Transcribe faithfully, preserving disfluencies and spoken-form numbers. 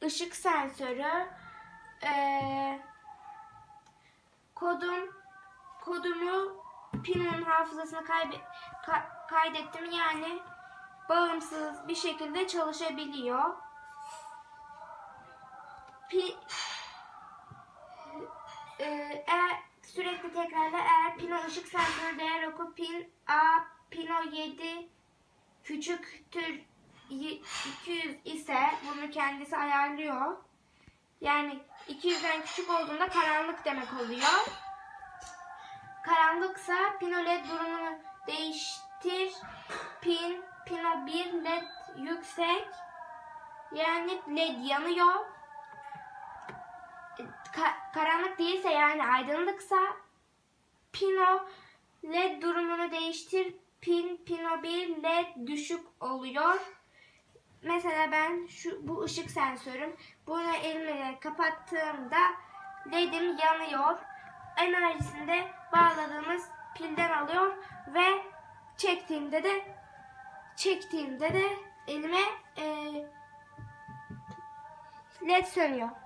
ışık sensörü. Ee, kodum kodumu Pino'nun hafızasına kaybe, ka, kaydettim. Yani bağımsız bir şekilde çalışabiliyor. Pi, e, eğer sürekli tekrarla, eğer Pino ışık sensörü değer oku pin A Pino yedi küçüktür iki yüz ise bunu kendisi ayarlıyor. Yani iki yüzden küçük olduğunda karanlık demek oluyor. Karanlıksa Pino led durumunu değiştir. Pin Pino bir led yüksek. Yani led yanıyor. Ka karanlık değilse, yani aydınlıksa Pino led durumunu değiştir. Pin Pino bir led düşük oluyor. Mesela ben şu bu ışık sensörüm. Bunu elimle kapattığımda ledim yanıyor. Enerjisini de bağladığımız pilden alıyor ve çektiğimde de çektiğimde de elime e, led sönüyor.